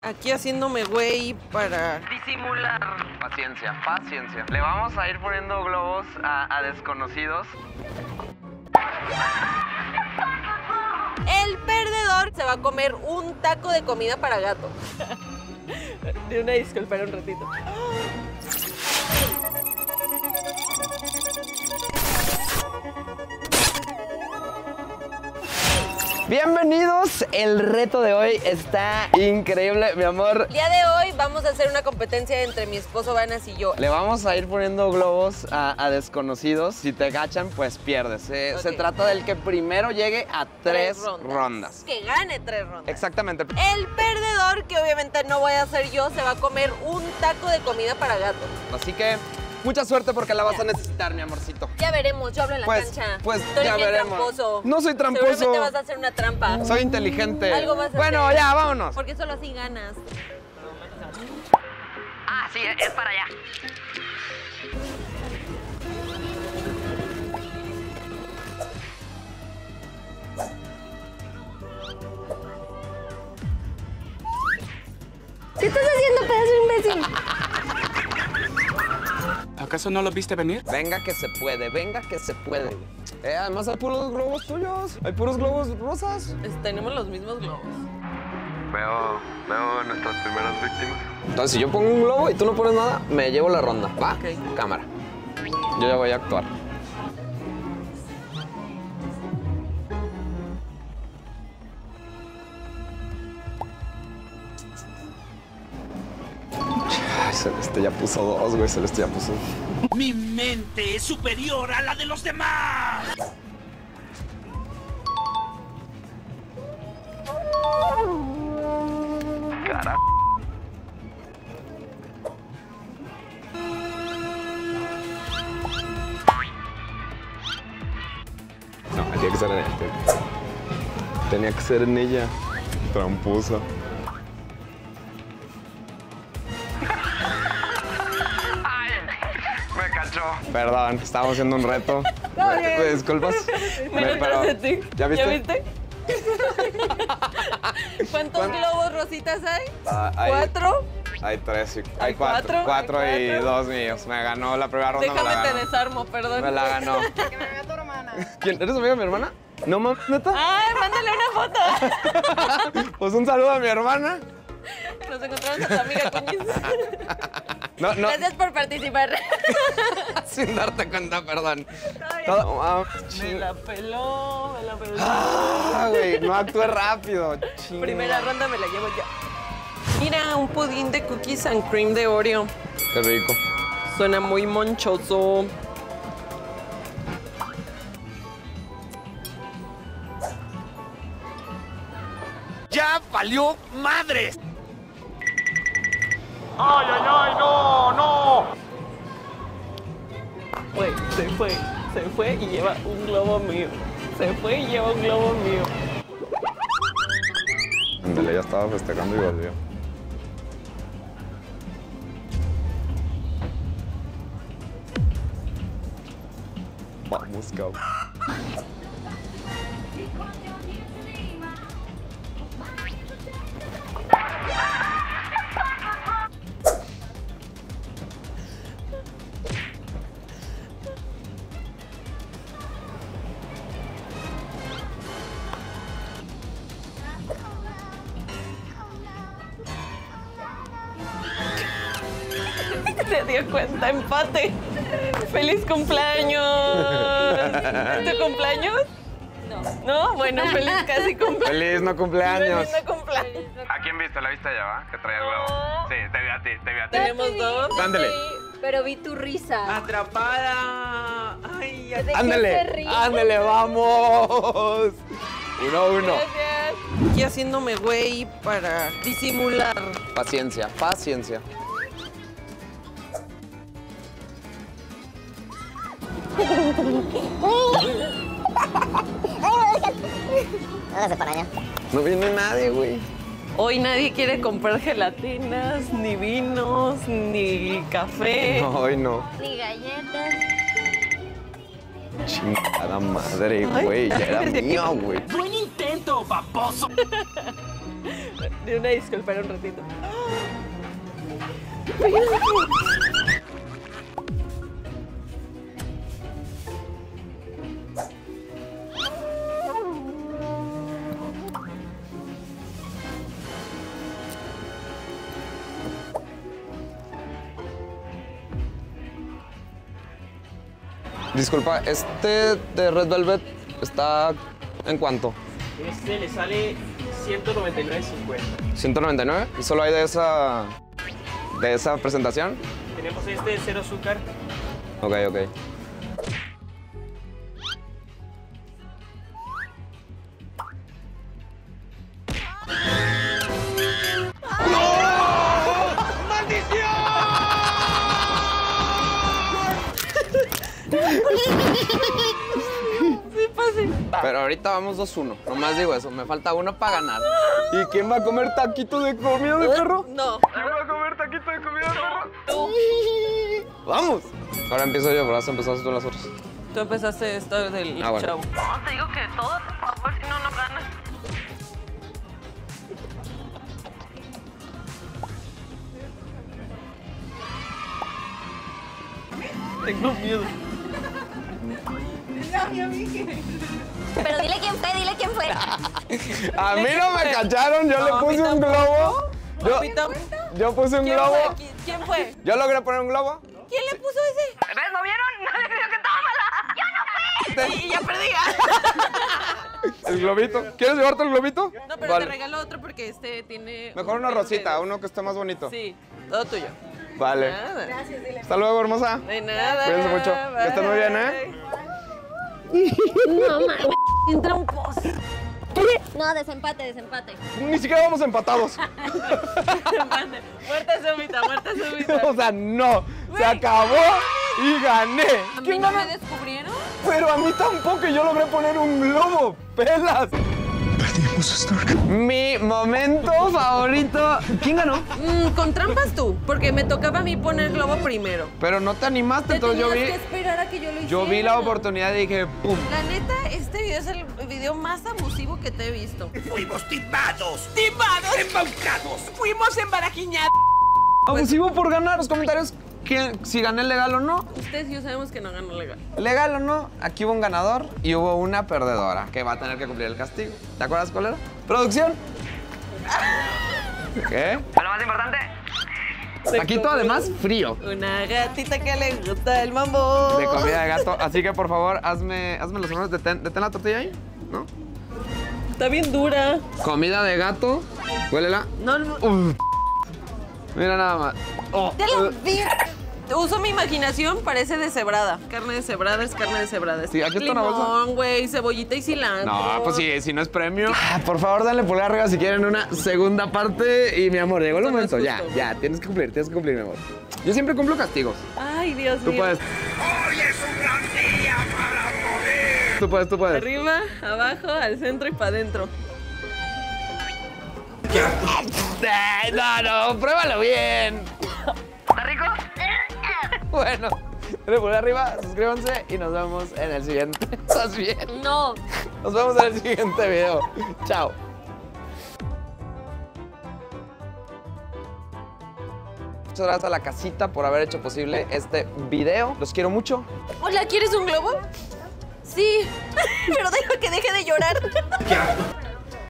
Aquí haciéndome güey para disimular. Paciencia, paciencia. Le vamos a ir poniendo globos a desconocidos. El perdedor se va a comer un taco de comida para gato. De una disculpa, un ratito. Bienvenidos, el reto de hoy está increíble, mi amor. El día de hoy vamos a hacer una competencia entre mi esposo Vanas y yo. Le vamos a ir poniendo globos a desconocidos. Si te gachan, pues pierdes. Se trata del que primero llegue a tres rondas. Que gane 3 rondas. Exactamente. El perdedor, que obviamente no voy a ser yo, se va a comer un taco de comida para gato. Así que mucha suerte porque la vas a necesitar, mi amorcito. Ya veremos, yo hablo en la cancha. Pues Tú ya eres bien veremos. tramposo. No soy tramposo. Seguramente vas a hacer una trampa. Soy inteligente. Algo vas a Bueno, hacer. ya, vámonos. Porque solo así ganas. Ah, sí, es para allá. ¿Qué estás haciendo, pedazo de imbécil? ¿Acaso no lo viste venir? Venga que se puede, venga que se puede. Además hay puros globos tuyos, hay puros globos rosas. Tenemos los mismos globos. Veo nuestras primeras víctimas. Entonces, si yo pongo un globo y tú no pones nada, me llevo la ronda. ¿Va? Ok. Cámara. Yo ya voy a actuar. Ay, Celeste ya puso 2, güey. Celeste ya puso. ¡Mi mente es superior a la de los demás! Carajo. No, tenía que ser en ella. Tenía que ser en ella. Tramposa. Me cachó. Perdón, estábamos haciendo un reto. ¿Me disculpas? Pero, ¿ya viste? ¿Ya viste? ¿Cuántos globos rositas hay? Hay 4. Hay 3 y ¿Hay cuatro? 4 ¿Hay y cuatro? 2 míos. Me ganó la primera ronda. Déjame me la te ganó. desarmo, perdón. Me la ganó. Que me vea tu hermana. ¿Quién? ¿Eres amiga de mi hermana? No mames, neta. ¡Ay, mándale una foto! Pues un saludo a mi hermana. Nos encontramos a tu amiga Cuñiz. No, no. Gracias por participar. Sin darte cuenta, perdón. Todo No, mames, Me ching. la peló, me la peló. Ah, güey, no actué rápido. Ching. Primera ronda me la llevo ya. Mira, un pudín de cookies and cream de Oreo. Qué rico. Suena muy monchoso. ¡Ya valió madres! ¡Ay, ay, ay! ¡No, no! Güey, se fue y lleva un globo mío. Se fue y lleva un globo mío. Ándale, ya estaba festejando y volvió. Vamos, cabrón. Se dio cuenta, empate. ¡Feliz cumpleaños! ¿Es tu cumpleaños? No. ¿No? Bueno, feliz casi cumpleaños. ¡Feliz no cumpleaños! ¡Feliz no cumpleaños! ¿A quién viste? ¿La viste allá, va? Que traía el globo. Sí, te vi a ti, te vi a ti. Tenemos 2. Ándale. Pero vi tu risa. Atrapada. Ay, ya. ¿De qué se ¡Ándale! ríe? ¡Ándale, vamos! 1-1. Gracias. Aquí haciéndome güey para disimular. Paciencia, paciencia. Hágase para allá. No viene nadie, güey. Hoy nadie quiere comprar gelatinas, ni vinos, ni café. No, hoy no. Ni galletas. Chingada madre, güey. Ya era mío, güey. ¡Buen intento, baboso! De una disculpa, un ratito. Disculpa, este de Red Velvet está ¿en cuánto? Este le sale 199.50. 199. ¿Y solo hay de esa presentación? Tenemos este de cero azúcar. Ok, ok. Sí, fácil. Pero ahorita vamos 2-1. Nomás digo eso, me falta uno para ganar. ¿Y quién va a comer taquito de comida de perro? No. ¿Quién va a comer taquito de comida de perro? ¡Vamos! Ahora empiezo yo, pero vas a empezar tú las otras. Tú empezaste esto del Ah, bueno. chavo. No, te digo que todo, por favor, si no, no ganas. Tengo miedo. Pero dile quién fue. A mí no me cacharon, yo le puse un globo. Papita, Yo puse un ¿quién globo. fue? ¿Quién fue? Yo logré poner un globo. ¿Quién le puso ese? ¿Ves? ¿No vieron? No le dijo que estaba mala. ¡Yo no fui! Y ya perdí. El globito. ¿Quieres llevarte el globito? No, pero Vale. te regalo otro porque este tiene... Mejor una rosita, uno que esté más bonito. Sí, todo tuyo. Vale. Nada. Hasta luego, hermosa. De nada. Cuídense mucho. Que estén muy bien, No, mames. Sin tramposo. No, desempate. Ni siquiera vamos empatados. Muerte súbita, muerte súbita. O sea, no. Se acabó y gané. ¿A mí ¿Quién no ganó? me descubrieron? Pero a mí tampoco. Yo logré poner un globo. ¡Pelas! Mi momento favorito. ¿Quién ganó? Con trampas tú, porque me tocaba a mí poner globo primero. Pero no te animaste, Te entonces yo tenías vi. que esperar a que yo lo hiciera. Yo vi la oportunidad y dije, ¡pum! La neta, este video es el video más abusivo que te he visto. Fuimos timados. ¡Timados! ¡Embaucados! ¡Fuimos embaraquiñados! Abusivo por ganar. Los comentarios, si gané legal o no. Ustedes y yo sabemos que no ganó legal. Legal o no, aquí hubo un ganador y hubo una perdedora que va a tener que cumplir el castigo. ¿Te acuerdas cuál era? ¿Producción? ¿Qué? Lo más importante. Taquito además frío. Una gatita que le gusta el mambo. De comida de gato. Así que por favor, hazme los honores. Detén la tortilla ahí, ¿no? Está bien dura. Comida de gato. Huélela. No, no. Mira nada más. Oh, Ya lo vi. Uso mi imaginación, parece deshebrada. Carne deshebrada es carne deshebrada. Sí, aquí está una bolsa. Limón, güey, cebollita y cilantro. No, pues si no es premio. Por favor, dale pulgar arriba si quieren una segunda parte. Y mi amor, llegó el Eso no es momento. justo. Ya, tienes que cumplir, mi amor. Yo siempre cumplo castigos. Ay, Dios Tú mío. puedes. ¡Hoy es un gran día para poder! Tú puedes. Arriba, abajo, al centro y para adentro. No, pruébalo bien. ¿Está rico? Bueno, dale pulgar arriba, suscríbanse y nos vemos en el siguiente. ¿Estás bien? No. Nos vemos en el siguiente video. Chao. Muchas gracias a la casita por haber hecho posible este video. Los quiero mucho. Hola, ¿quieres un globo? Sí. Pero deja que deje de llorar.